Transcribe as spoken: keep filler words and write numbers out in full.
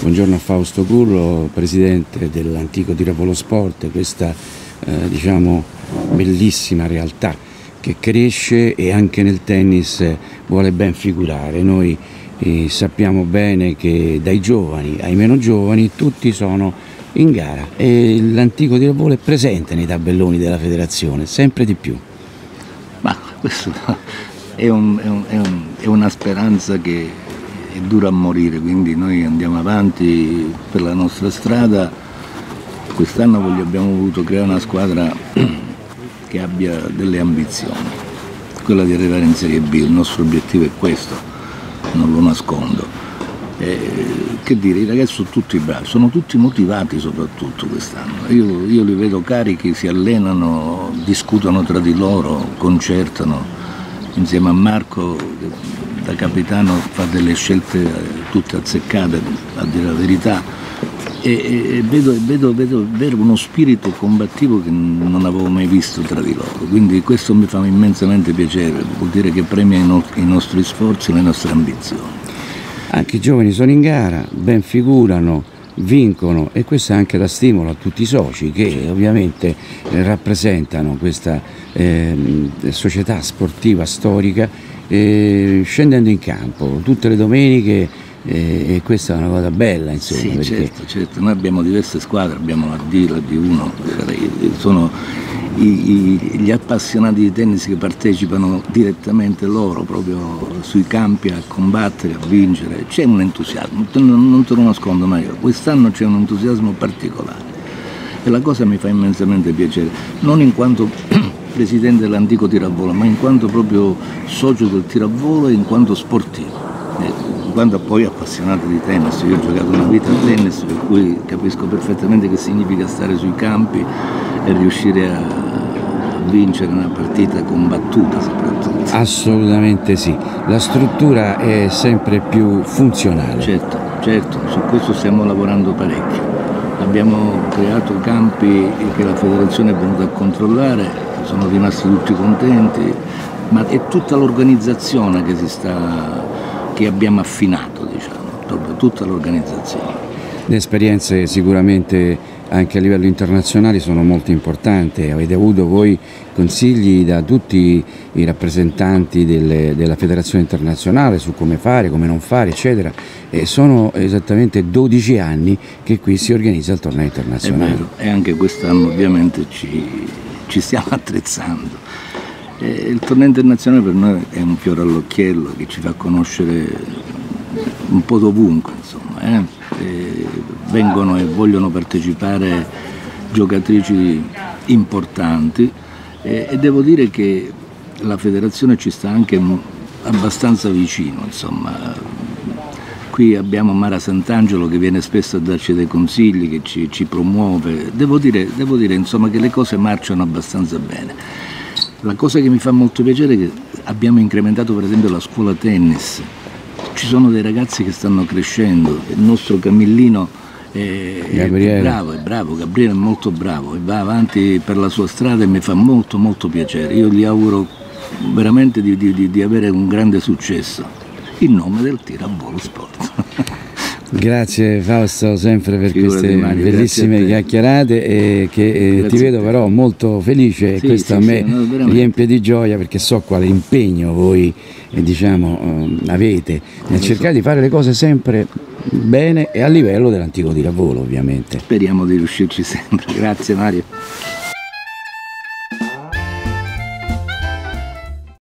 Buongiorno a Fausto Curlo, presidente dell'Antico Tirapolo Sport, questa eh, diciamo bellissima realtà che cresce e anche nel tennis vuole ben figurare. Noi eh, sappiamo bene che dai giovani ai meno giovani tutti sono in gara e l'Antico Tirapolo è presente nei tabelloni della federazione, sempre di più. Ma questo è, un, è, un, è, un, è una speranza che è dura a morire, quindi noi andiamo avanti per la nostra strada. Quest'anno abbiamo voluto creare una squadra che abbia delle ambizioni, quella di arrivare in Serie B. Il nostro obiettivo è questo, non lo nascondo. Eh, che dire, i ragazzi sono tutti bravi, sono tutti motivati soprattutto quest'anno. Io, io li vedo carichi, si allenano, discutono tra di loro, concertano. Insieme a Marco, da capitano, fa delle scelte tutte azzeccate, a dire la verità, e, e vedo, vedo, vedo, vedo uno spirito combattivo che non avevo mai visto tra di loro, quindi questo mi fa immensamente piacere, vuol dire che premia i, no, i nostri sforzi e le nostre ambizioni. Anche i giovani sono in gara, ben figurano, vincono, e questo è anche da stimolo a tutti i soci che ovviamente eh, rappresentano questa eh, società sportiva storica, eh, scendendo in campo tutte le domeniche, eh, e questa è una cosa bella, insomma. Sì, perché... certo, certo, noi abbiamo diverse squadre, abbiamo la D, la D uno, sono i, i, gli appassionati di tennis che partecipano direttamente loro proprio sui campi a combattere, a vincere. C'è un entusiasmo, non, non te lo nascondo mai, quest'anno c'è un entusiasmo particolare e la cosa mi fa immensamente piacere, non in quanto presidente dell'Antico Tirapolo, ma in quanto proprio socio del Tirapolo e in quanto sportivo, eh, in quanto poi appassionato di tennis. Io ho giocato una vita a tennis, per cui capisco perfettamente che significa stare sui campi e riuscire a vincere una partita combattuta soprattutto. Assolutamente sì, la struttura è sempre più funzionale. Certo, certo, su questo stiamo lavorando parecchio. Abbiamo creato campi che la federazione è venuta a controllare, sono rimasti tutti contenti, ma è tutta l'organizzazione che si sta, che abbiamo affinato, diciamo, proprio tutta l'organizzazione. Le esperienze sicuramente anche a livello internazionale sono molto importanti, avete avuto voi consigli da tutti i rappresentanti delle, della federazione internazionale su come fare, come non fare, eccetera, e sono esattamente dodici anni che qui si organizza il torneo internazionale. È vero, e anche quest'anno ovviamente ci, ci stiamo attrezzando. E il torneo internazionale per noi è un fiore all'occhiello che ci fa conoscere un po' dovunque, insomma. Eh? E vengono e vogliono partecipare giocatrici importanti e, e devo dire che la federazione ci sta anche abbastanza vicino, insomma. Qui abbiamo Mara Sant'Angelo che viene spesso a darci dei consigli, che ci, ci promuove. Devo dire, devo dire insomma, che le cose marciano abbastanza bene. La cosa che mi fa molto piacere è che abbiamo incrementato per esempio la scuola tennis. Ci sono dei ragazzi che stanno crescendo, il nostro Camillino è, è bravo, è bravo, Gabriele è molto bravo e va avanti per la sua strada e mi fa molto molto piacere. Io gli auguro veramente di, di, di avere un grande successo in nome del Tirapolo Sport. Grazie Fausto sempre per Figurati, queste Mario, bellissime chiacchierate e che eh, ti vedo però molto felice, sì, e questo sì, a me sì, no, riempie di gioia perché so quale impegno voi eh, diciamo, eh, avete nel cercare di fare le cose sempre bene e a livello dell'Antico Tirapolo ovviamente. Speriamo di riuscirci sempre, grazie Mario.